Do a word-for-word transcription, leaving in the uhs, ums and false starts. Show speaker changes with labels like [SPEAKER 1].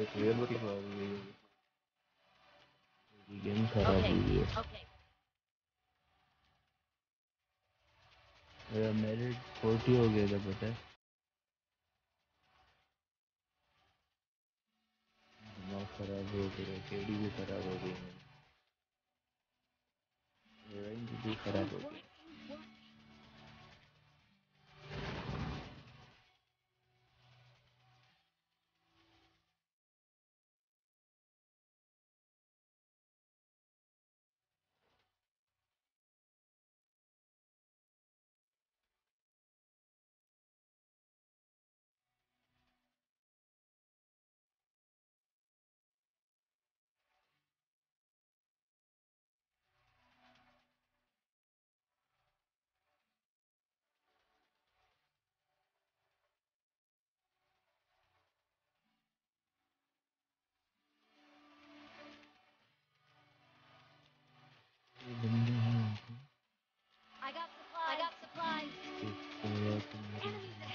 [SPEAKER 1] Reality हो गई है, गेम खराब
[SPEAKER 2] Okay.
[SPEAKER 1] हुई है।
[SPEAKER 2] Okay.
[SPEAKER 1] मेरा मेरिट फोर्टी हो गया था पता है। दिमाग खराब हो गया, केडी भी खराब हो गई, रैंक भी खराब हो गई। ये बंदे हैं
[SPEAKER 2] I got supplies. I got supplies.
[SPEAKER 1] तो तो यार तुम मेरे